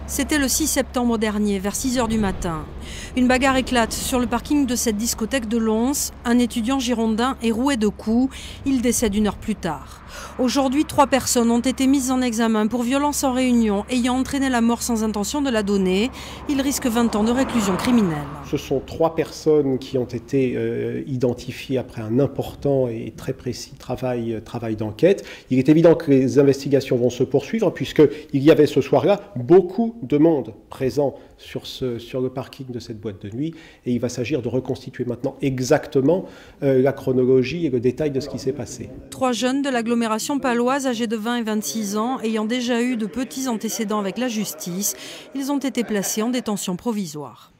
C'était le 6 septembre dernier, vers 6 h du matin. Une bagarre éclate sur le parking de cette discothèque de Lons. Un étudiant girondin est roué de coups. Il décède 1 heure plus tard. Aujourd'hui, 3 personnes ont été mises en examen pour violence en réunion ayant entraîné la mort sans intention de la donner. Ils risquent 20 ans de réclusion criminelle. Ce sont 3 personnes qui ont été identifiées après un important et très précis travail d'enquête. Il est évident que les investigations vont se poursuivre puisqu'il y avait ce soir-là beaucoup de monde présent sur le parking de cette boîte de nuit et il va s'agir de reconstituer maintenant exactement la chronologie et le détail de ce qui s'est passé. 3 jeunes de l'agglomération paloise âgés de 20 et 26 ans ayant déjà eu de petits antécédents avec la justice, ils ont été placés en détention provisoire.